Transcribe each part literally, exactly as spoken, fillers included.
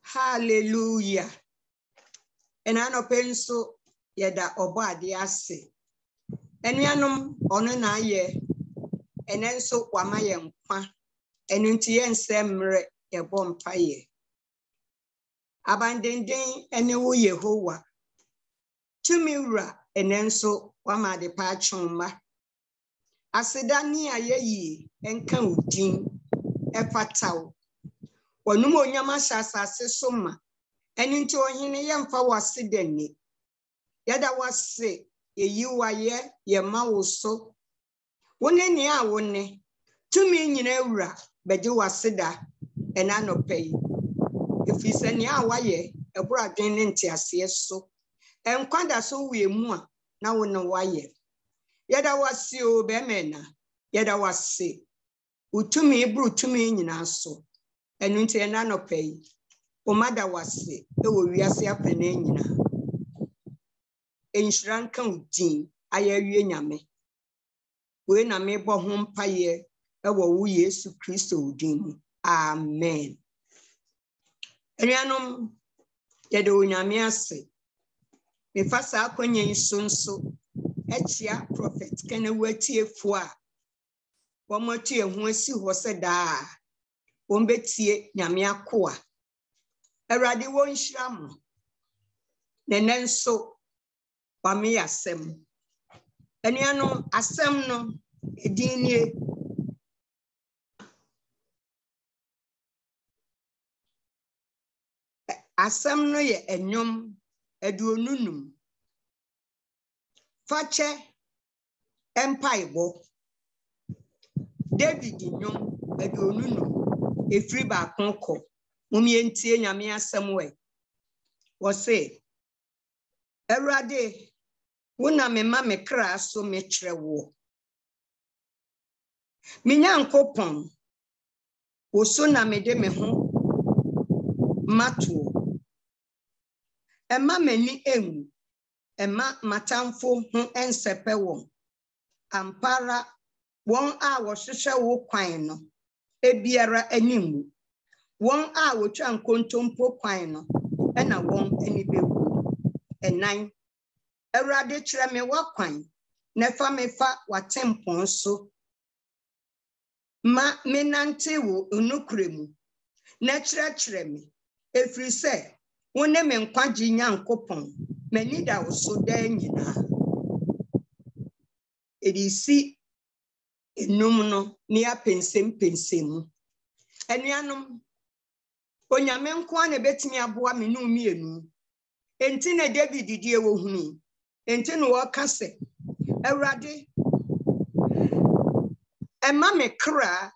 Hallelujah. And I know penso yeda obadi ase. And yanum ono na ye. And then so wama ye mpa. And unti yen semre ye bompa ye. Abandending enewo Yehowa. Tumiura and then so wama de pachumba. Asedani ayeyi enka udin efataw. Wanumo nyama shasase soma. Eni nti ohine yemfa wasideni. Yada wase ye yiwa ye ye mawoso. Wone ni a wone. Tumi nyina ewura beje wasida ena no pay. Efise ni a waye ebura dwen ne ntiase so. Enkwada so wie mu a na wone waye. Yada wase o be mena. Yada wase. Utumi ibru tumi nyina so. Enu nti ena no pay. Omada wase ewo wiase apene nyina. Enhran kan udin ayawie nyame. We na me bo ho mpaye ewo wo Yesu Kristo udin mu. Amen. Enuanom yede onyame ase. Me fasa akwanya nsonso echia prophet kana watiefo a wo motie ho asi ho se da wo mbetie nyame akoa. Erade wo nhyiram nenenso wame asem. Enuanom asem no edinie asem no ye enyom eduonunum fache empaibo David nyom eduonunum efri ba konko mumientie nyame asem we wo se Erade wona me ma me kra so me kire wo me nyankopon wo so na me de me ho mato ema mani emu ema matamfo ho ensepe won ampara won a wo hwehwe wo kwan no ebiara animu won a wo twa nkontompo kwan no ena won ani bewu enan Erade kire me wa kwan na fa me fa watempon so ma menante wo onukremu na kire kire me efri se wone me nkwaji nyankopon mani da wo so da nyina edisi enum no ni apensem pensem enuanom onyame nkwa na betimi aboa me no mienu enti na David die wo hunu enti no wo kase Erade ema me kra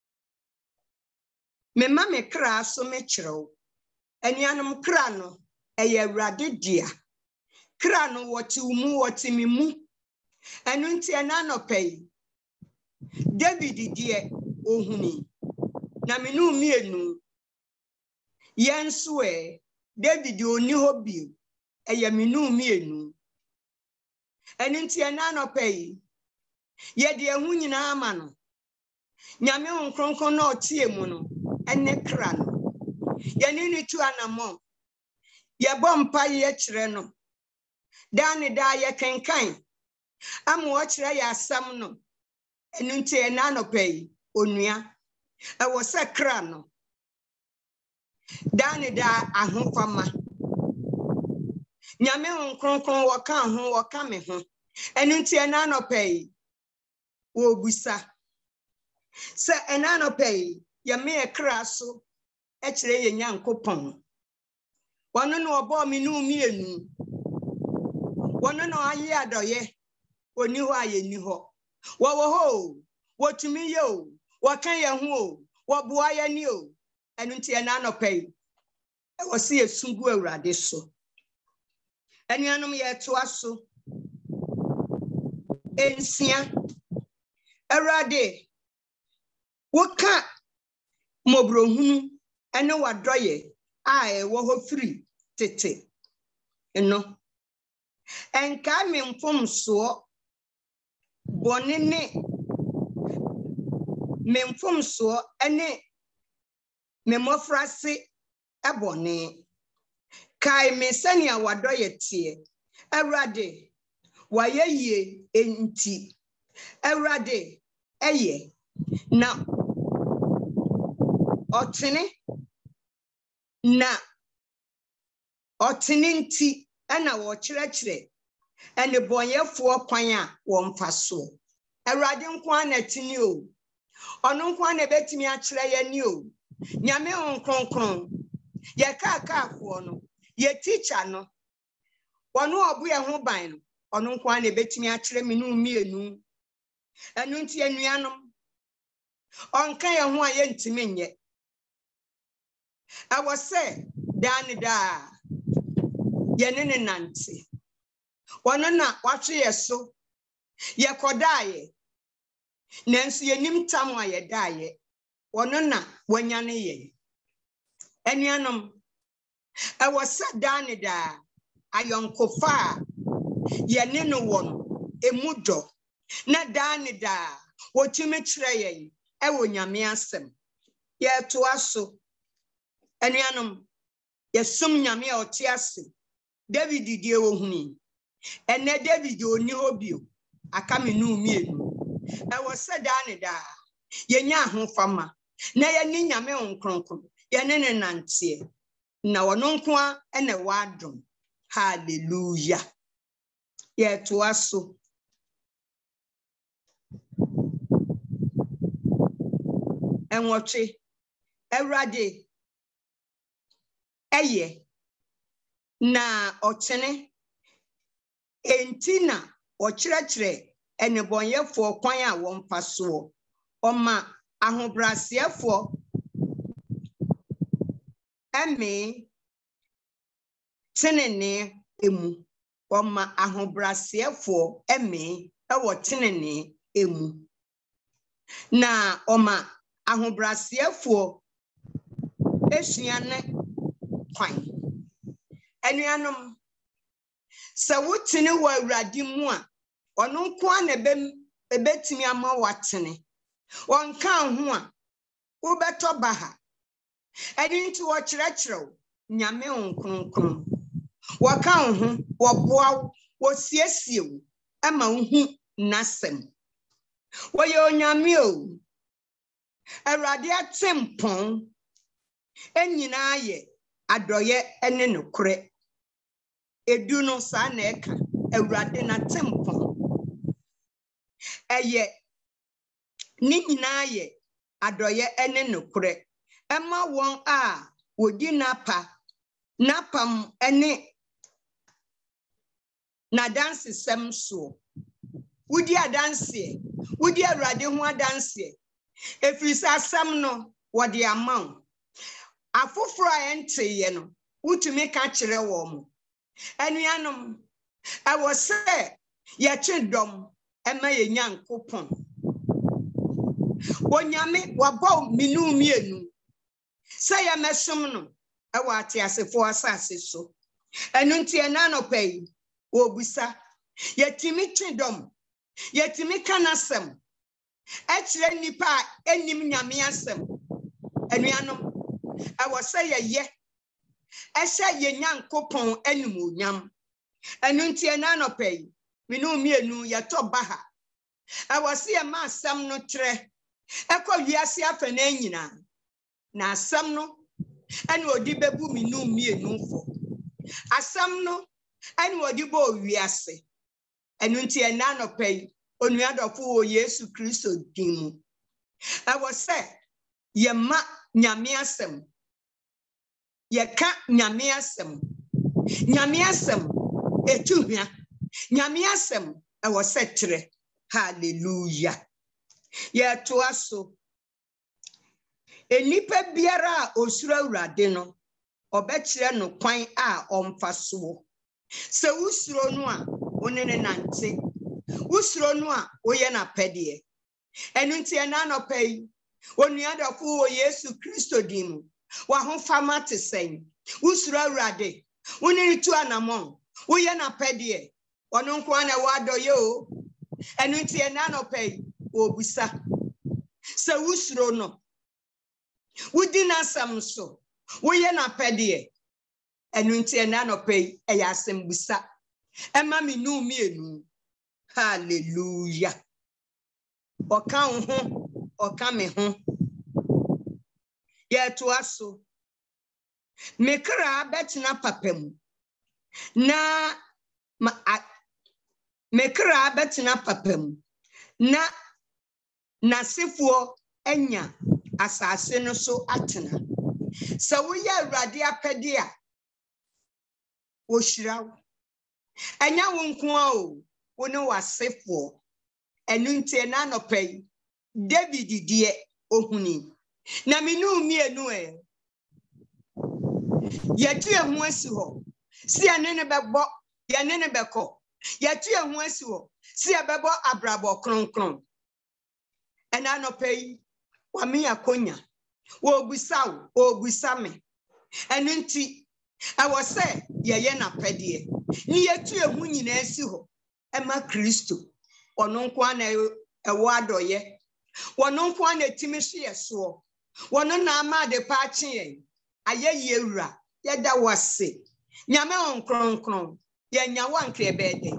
me ma me kra so me kirew enuanom kra no eye Erade dia kra no woti umu woti mimu enu nti ena no pay David die ohuni na me no mienu yenso e David oni hobi eye me no mienu enu nti ena no pay ye de ehu nyina ama no nyame nkronkron na otie mu no ene kra no ye ni ni tu anamo ye bompa ye kire no dan da ye kenkan amu o kire ya asam no enu nti ena no pay onua e wo se kra no dan da ahofama nyame nkronkron wo kan ho wo ka me ho enu nti ena no pay wo busa se ena no pay ye me kra so e kire ye nyankopon wono no obo me no mienu wono no aye adoye oni ho aye ni ho wo wo ho wotumi ye o wo kan ye ho o wo boa ye ni o enu nti ena no pay e wo se esungu Awurade so enuanom ye to aso ensia Erade woka mobrohunu ene wadoye a e wo ho free tete eno enka me mfom so bonene me mfom so ene me mofrase ebone kai me sania wadoye tie Ewurade waye ye enti Ewurade eye na otene na otene nti ana wo kyerɛkyerɛ ene bonyefo kwan a wo mfa so Ewurade nko anatini o ono nko na betimi akyerɛ ye ni o nyame nkronkron ye kaakaafo no ye teacher no wono obu ye ho ban no ono nko na betimi akyerɛ me no mienu enu nti anuanom onka ye ho a ye ntimi nye awo se dan da ye ne ne nante wono na watwe ye so ye kodaye nanso ye nim tam a ye daye wono na wanya ne ye anuanom awo se dan da ayonkofa ye ne no wono emudo na dan da wotumi kyerɛ ye e wo nyame asem ye to aso anuanom ye sum nyame a ɔte ase David die wo huni ene David oni hobio aka me nu mienu e wo se dan da ye nya ahofama na ye ni nyame nkronkron ye ne ne nante na wono nko a ene wadom hallelujah ye to aso enwoche Ewurade eye na otene entina okyerɛkyerɛ enebonyefo kwan a wo mfa so oma ahobrasiefo eme tenene emu oma ahobrasiefo eme ewo tenene emu na oma ahobrasiefo esuane kwan anuanom se wotene wa Awurade mu a ono nko a na ebetimi ama watene wonka ho a wo beto baha edi nti wo kyerɛkyerɛw nyame nkronkron wo ka ho wo boa wo siesiew ama hu nasem wo ye onyame o Awurade atempon enyina ye adoye ene nokure edu no sa na eka Awurade na tempon eye ni nyina ye adoye ene nokure ema won a wodi napa napam ene na dance sem so wodi adanse wodi Awurade ho adanse efirisa asam no wodi amaw afoforo a ente ye no wutumi ka kyerɛ wo mo anuanom awo se ye twedom ema ye nyankopon wonyame wabɔ minu mienu se ye mesom no ewo ate asefo asase so enu nti ena no pay obusa yetimi twedom yetimi kanasem ekyerɛ nipa enim nyame asem anuanom awo se ye ye ehye ye nyankopon animuonyam enu nti ena no pay minu mienu ye to baha awo se ye ma asem no tre ekọ wiase afa na nyina na asem no ene odi bebu minu mienu fo asem no ene odi bo wiase enu nti ena no pay onuadofo wo Yesu Kristo dimu awo se ye ma nyame asem ye ka nyame asem nyame asem etuhia nyame asem awo se tre hallelujah ye to aso enipa biara osuru Awurade no obekire no kwan a omfa so se usuro no a onene nante usuro no a oye na pede enu nti ena no pay onuadofo wo Yesu Kristo dimu wa ho fama te sen usuro Awurade woni tu anamon oye na pede ono nko na wadoye o enu nti ena no pay obusa se usuro no wudi na sam so woyɛ na pɛdeɛ ɛnu nti na no pɛ ɛyɛ asɛmbusa ɛma me nu mienu hallelujah ɔka wo ho ɔka me ho yɛ to aso me kra bɛtena papa mu na ma me kra bɛtena papa mu na nasefoɔ anya asase no so atena sɛ woyɛ awurade apɛde a wohyira wo anya wo nko a o wo ne wasefoɔ ɛnu nti na anɔpa yi David deɛ ohuni na me nu mienu ɛ yɛtu ehu asi hɔ si ane ne bɛbɔ yɛne ne bɛkɔ yɛtu ehu asi hɔ si ɛbɛbɔ abrabɔ kronkron ɛna anɔpa yi wa me akonya wo obusa wo obusa me ɛnu nti ɛwɔ sɛ yɛyɛ na pɛdeɛ ni yɛtu ehu nyina asi hɔ ɛma Kristo ɔno nko ana ɛwɔ adɔyɛ wɔno nko ana etimi hwe yɛsoɔ wɔno na ama de pa akye yɛn ayɛ yewura yɛda wase nyame on kronkron yɛnya wankre bɛde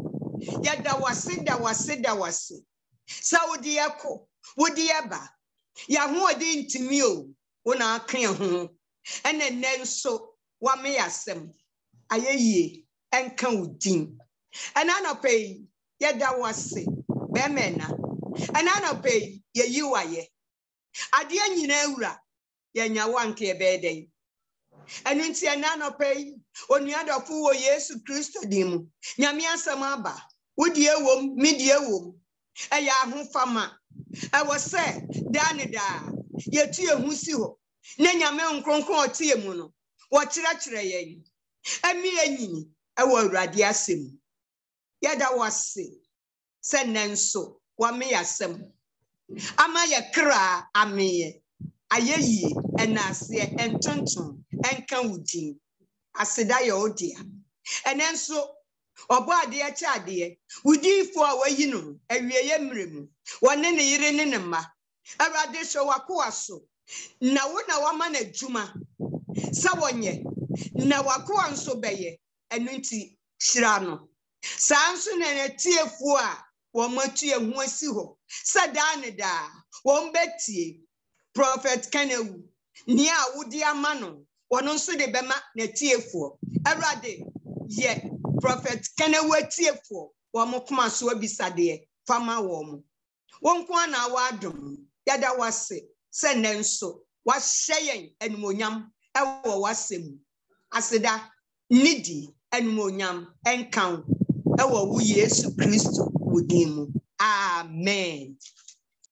yɛda wase da wase da wase sa wodi yɛkɔ wodi yɛba yɛho ɔde ntimi o wona aka ho ɛna nɛ nso wa me yasɛm ayɛ yie ɛnka wodin ɛna anɔpa yi yɛda wase bɛmɛna ɛna anɔpa yi yɛyi wayɛ adeɛ nyina awura yɛnya wankre bɛde ɛnu nti ɛna anɔpa yi onuadɔfo wɔ Yesu Kristo din mu nyame asɛm aba wodi ewom midi ewom ɛyɛ ahofama ɛwɔ sɛ daa ne daa yɛtu ehu si hɔ na nyame nkronkron ɔte mu no wɔkyerɛkyerɛ yɛn ɛmi enyini ɛwɔ awurade asɛm yɛda wase sɛ nɛnso wame yasɛm ama yɛ kra ameyɛ ayɛ yie ɛna aseɛ ɛntonton ɛnka wudin aseda yɛ odia ɛnɛ nso ɔbɔ adeɛ kyɛ adeɛ wudifo a wayi no awie yɛ mmerɛ mu wɔne ne yere ne ne mma awurade hwɛ wakoa so na wo na wama na adwuma sɛ wɔnyɛ na wakoa nso bɛyɛ ɛno nti hyira no saa nso na natiefo a wɔn atu ehu asi hɔ sɛ daa ne daa wɔn bɛtie Prophet Kenewu ni a wodi ama no wɔn nso de bɛma natiefoɔ awurade yɛ Prophet Kenewu atiefoɔ wɔn koma so abisadeɛ fama wɔn wɔn ko na wadom yɛda wase sɛ nɛ nso wahyɛ yɛn animonyam ɛwɔ wasɛm aseda nidi animonyam ɛnkan ɛwɔ wo Yesu Kristo wodin mu amen.